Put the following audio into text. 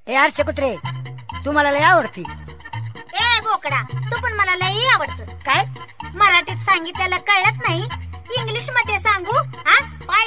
ए आरचे कुत्रे, तू मला लय आवडती. ए बोकडा, तू पण मला लई आवडतस. काय मराठीत सांगितलेलं कळत नाही, इंग्लिश मध्ये सांगू? हा,